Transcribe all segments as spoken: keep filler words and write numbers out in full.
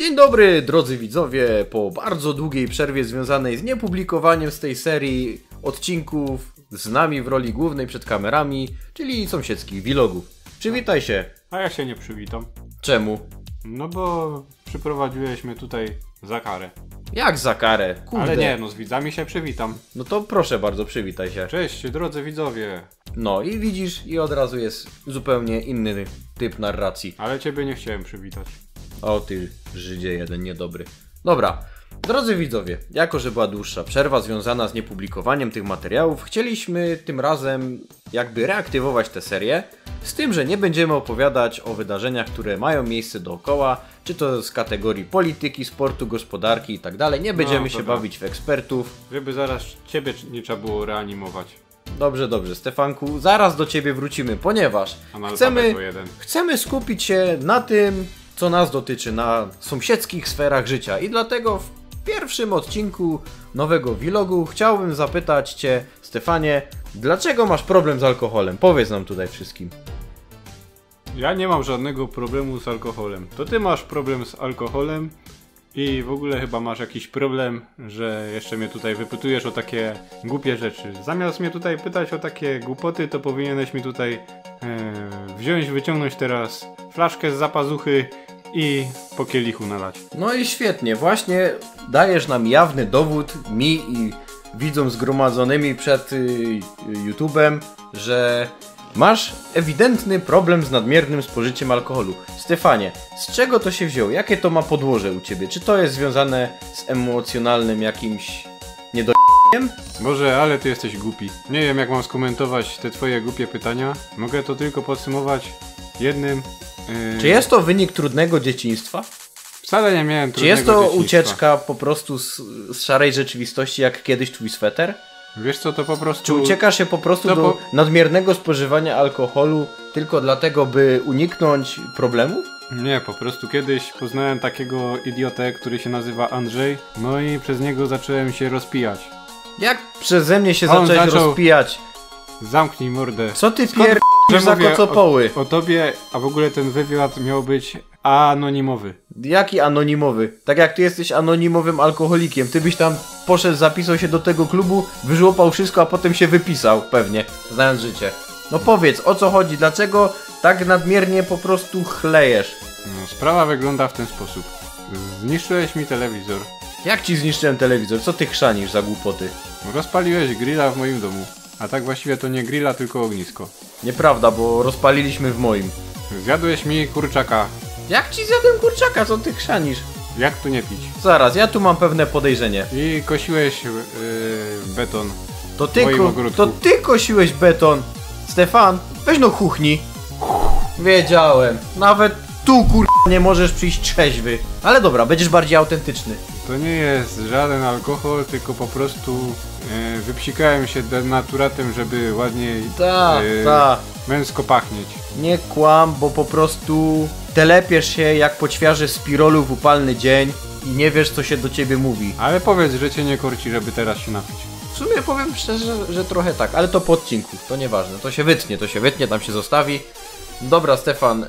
Dzień dobry, drodzy widzowie, po bardzo długiej przerwie związanej z niepublikowaniem z tej serii odcinków z nami w roli głównej przed kamerami, czyli sąsiedzkich vlogów. Przywitaj się. A ja się nie przywitam. Czemu? No bo przyprowadziłeś mnie tutaj za karę. Jak za karę? Kurde. Ale nie, no z widzami się przywitam. No to proszę bardzo, przywitaj się. Cześć, drodzy widzowie. No i widzisz, i od razu jest zupełnie inny typ narracji. Ale ciebie nie chciałem przywitać. O ty Żydzie jeden niedobry. Dobra, drodzy widzowie, jako że była dłuższa przerwa związana z niepublikowaniem tych materiałów, chcieliśmy tym razem jakby reaktywować tę serię, z tym, że nie będziemy opowiadać o wydarzeniach, które mają miejsce dookoła, czy to z kategorii polityki, sportu, gospodarki i tak dalej. Nie będziemy No, się dobra. bawić w ekspertów. Żeby zaraz ciebie nie trzeba było reanimować. Dobrze, dobrze, Stefanku, zaraz do ciebie wrócimy, ponieważ Analfabeto chcemy, jeden. chcemy skupić się na tym, co nas dotyczy, na sąsiedzkich sferach życia i dlatego w pierwszym odcinku nowego vlogu chciałbym zapytać Cię, Stefanie, dlaczego masz problem z alkoholem? Powiedz nam tutaj wszystkim. Ja nie mam żadnego problemu z alkoholem. To ty masz problem z alkoholem i w ogóle chyba masz jakiś problem, że jeszcze mnie tutaj wypytujesz o takie głupie rzeczy. Zamiast mnie tutaj pytać o takie głupoty, to powinieneś mi tutaj e, wziąć, wyciągnąć teraz flaszkę z zapazuchy i po kielichu nalać. No i świetnie, właśnie dajesz nam jawny dowód, mi i widzom zgromadzonymi przed y, YouTube'em, że masz ewidentny problem z nadmiernym spożyciem alkoholu. Stefanie, z czego to się wzięło? Jakie to ma podłoże u Ciebie? Czy to jest związane z emocjonalnym jakimś niedojebem? Boże, ale ty jesteś głupi. Nie wiem, jak mam skomentować te twoje głupie pytania. Mogę to tylko podsumować jednym... Yy... Czy jest to wynik trudnego dzieciństwa? Wcale nie miałem Czy trudnego jest to dzieciństwa. ucieczka po prostu z, z szarej rzeczywistości, jak kiedyś twój sweter? Wiesz co, to po prostu... Czy uciekasz się po prostu To do po- nadmiernego spożywania alkoholu tylko dlatego, by uniknąć problemów? Nie, po prostu kiedyś poznałem takiego idiotę, który się nazywa Andrzej, no i przez niego zacząłem się rozpijać. Jak przeze mnie się On zacząłeś zaczął- rozpijać? Zamknij mordę. Co ty Skąd pier... że za mówię kocopoły? O, o tobie, a w ogóle ten wywiad miał być anonimowy. Jaki anonimowy? Tak jak ty jesteś anonimowym alkoholikiem. Ty byś tam poszedł, zapisał się do tego klubu, wyżłopał wszystko, a potem się wypisał, pewnie, znając życie. No powiedz, o co chodzi? Dlaczego tak nadmiernie po prostu chlejesz? No, sprawa wygląda w ten sposób. Zniszczyłeś mi telewizor. Jak ci zniszczyłem telewizor? Co ty chrzanisz za głupoty? Rozpaliłeś grilla w moim domu. A tak właściwie to nie grilla, tylko ognisko. Nieprawda, bo rozpaliliśmy w moim. Zjadłeś mi kurczaka. Jak ci zjadłem kurczaka? Co ty chrzanisz? Jak tu nie pić? Zaraz, ja tu mam pewne podejrzenie. I kosiłeś yy, beton. To ty, moim ko ogródku. to ty kosiłeś beton. Stefan, weź no chuchni. Wiedziałem. Nawet tu kur... nie możesz przyjść trzeźwy. Ale dobra, będziesz bardziej autentyczny. To nie jest żaden alkohol, tylko po prostu yy, wypsikałem się denaturatem, żeby ładniej Ta, yy, ta. męsko pachnieć. Nie kłam, bo po prostu telepiesz się jak po ćwiarze spirolu w upalny dzień i nie wiesz, co się do ciebie mówi. Ale powiedz, że cię nie korci, żeby teraz się napić. W sumie powiem szczerze, że trochę tak, ale to po odcinku, to nieważne, to się wytnie, to się wytnie, tam się zostawi. Dobra, Stefan, e,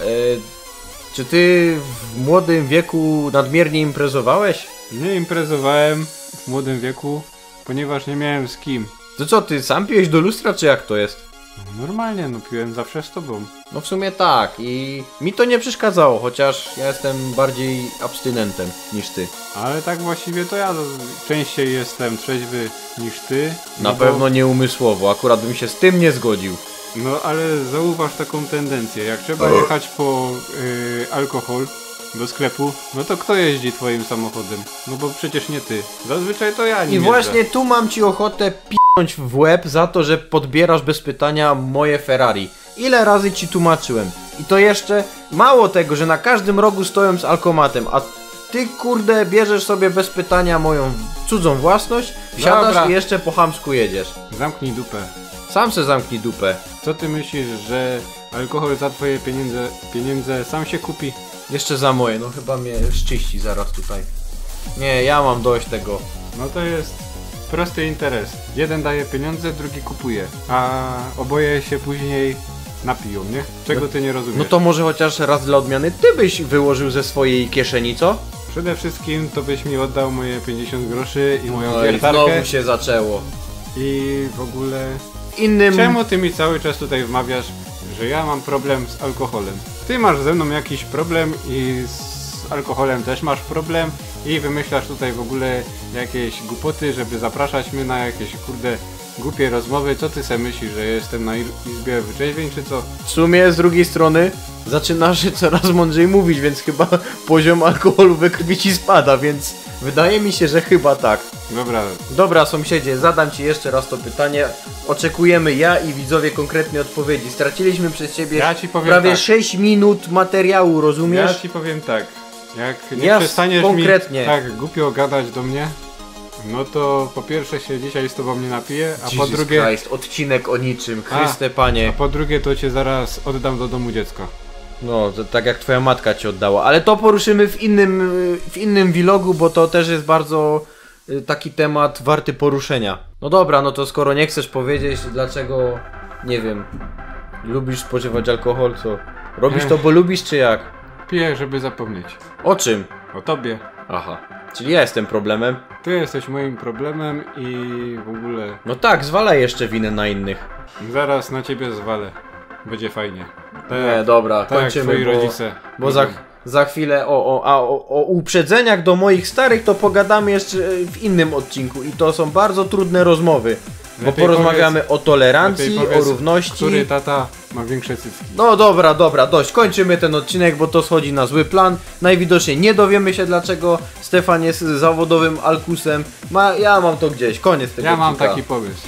czy ty w młodym wieku nadmiernie imprezowałeś? Nie imprezowałem w młodym wieku, ponieważ nie miałem z kim. To co, ty sam piłeś do lustra, czy jak to jest? No, normalnie, no piłem zawsze z tobą. No w sumie tak i mi to nie przeszkadzało, chociaż ja jestem bardziej abstynentem niż ty. Ale tak właściwie to ja częściej jestem trzeźwy niż ty. Na no bo- pewno nie umysłowo, akurat bym się z tym nie zgodził. No ale zauważ taką tendencję, jak trzeba jechać po yy, alkohol do sklepu, no to kto jeździ twoim samochodem? No bo przecież nie ty. Zazwyczaj to ja nim I jeżdżę. właśnie tu mam ci ochotę p***ć w łeb za to, że podbierasz bez pytania moje Ferrari. Ile razy ci tłumaczyłem? I to jeszcze mało tego, że na każdym rogu stoją z alkomatem, a ty kurde bierzesz sobie bez pytania moją cudzą własność, wsiadasz Dobra. i jeszcze po chamsku jedziesz. Zamknij dupę. Sam se zamknij dupę. Co ty myślisz, że alkohol za twoje pieniądze, pieniądze sam się kupi? Jeszcze za moje, no chyba mnie szczyści zaraz tutaj. Nie, ja mam dość tego. No to jest prosty interes. Jeden daje pieniądze, drugi kupuje. A oboje się później napiją, nie? Czego ty nie rozumiesz? No to może chociaż raz dla odmiany ty byś wyłożył ze swojej kieszeni, co? Przede wszystkim to byś mi oddał moje pięćdziesiąt groszy i moją No i wiertarkę. znowu się zaczęło. I w ogóle... Innym... Czemu ty mi cały czas tutaj wmawiasz, że ja mam problem z alkoholem? Ty masz ze mną jakiś problem i z alkoholem też masz problem i wymyślasz tutaj w ogóle jakieś głupoty, żeby zapraszać mnie na jakieś kurde głupie rozmowy. Co ty se myślisz, że jestem na izbie wyczeźwień czy co? W sumie z drugiej strony zaczynasz coraz mądrzej mówić, więc chyba poziom alkoholu we krwi ci spada, więc wydaje mi się, że chyba tak. Dobra. Dobra, sąsiedzie, zadam ci jeszcze raz to pytanie. Oczekujemy ja i widzowie konkretnej odpowiedzi. Straciliśmy przez ciebie Ja ci powiem prawie tak. sześć minut materiału, rozumiesz? Ja ci powiem tak. Jak nie Ja przestaniesz konkretnie. mi tak głupio gadać do mnie, no to po pierwsze się dzisiaj z tobą nie napiję, a po Jesus drugie... Christ, odcinek o niczym, Chryste A Panie. po drugie to cię zaraz oddam do domu dziecka. No, to tak jak twoja matka ci oddała, ale to poruszymy w innym, w innym vlogu, bo to też jest bardzo y, taki temat warty poruszenia. No dobra, no to skoro nie chcesz powiedzieć, dlaczego, nie wiem, lubisz spożywać alkohol, co? Robisz to, bo lubisz, czy jak? Piję, żeby zapomnieć. O czym? O tobie. Aha, czyli ja jestem problemem. Ty jesteś moim problemem i w ogóle No tak, zwalaj jeszcze winę na innych. zaraz na ciebie zwalę. Będzie fajnie. Tak, Nie, dobra, tak jak kończymy, twoi bo, rodzice. bo za, za chwilę o, o, a, o, o uprzedzeniach do moich starych to pogadamy jeszcze w innym odcinku i to są bardzo trudne rozmowy. Bo Lepiej porozmawiamy o tolerancji, lepiej powiedz, o równości. Który tata ma większe cycki? No dobra, dobra, dość. Kończymy ten odcinek, bo to schodzi na zły plan. Najwidoczniej nie dowiemy się, dlaczego Stefan jest zawodowym alkusem. Ma, ja mam to gdzieś, koniec tego Ja mam odcinka. taki pomysł.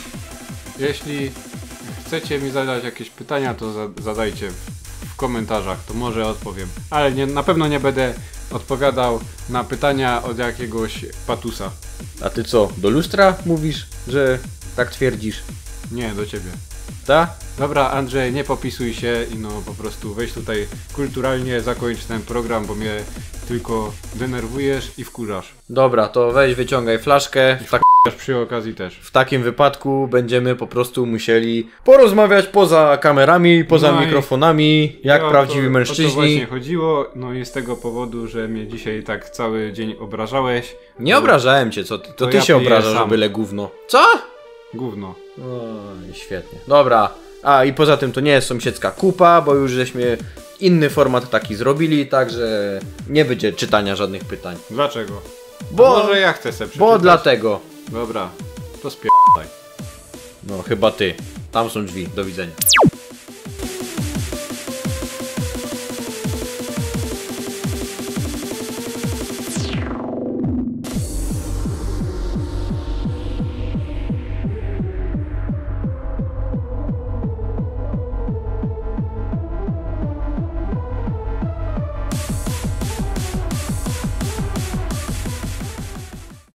Jeśli chcecie mi zadać jakieś pytania, to za zadajcie w, w komentarzach, to może odpowiem. Ale nie, na pewno nie będę odpowiadał na pytania od jakiegoś patusa. A ty co, do lustra mówisz, że tak twierdzisz? Nie, do ciebie. Ta? Dobra, Andrzej, nie popisuj się i no po prostu weź tutaj kulturalnie zakończ ten program, bo mnie tylko denerwujesz i wkurzasz. Dobra, to weź wyciągaj flaszkę. W, tak, Też przy okazji też. w takim wypadku będziemy po prostu musieli porozmawiać poza kamerami, poza No i- mikrofonami, jak No, prawdziwi to, O to mężczyźni. właśnie chodziło, no i z tego powodu, że mnie dzisiaj tak cały dzień obrażałeś. Nie to obrażałem cię, co ty? To, to ty ja się piję obrażasz, sam. że byle gówno. Co? Gówno. Oj, świetnie. Dobra. A i poza tym to nie jest sąsiedzka kupa, bo już żeśmy inny format taki zrobili, także nie będzie czytania żadnych pytań. Dlaczego? Bo, A może ja chcę se przeczytać. bo dlatego. Dobra, to spierdaj. No chyba ty. Tam są drzwi. Do widzenia.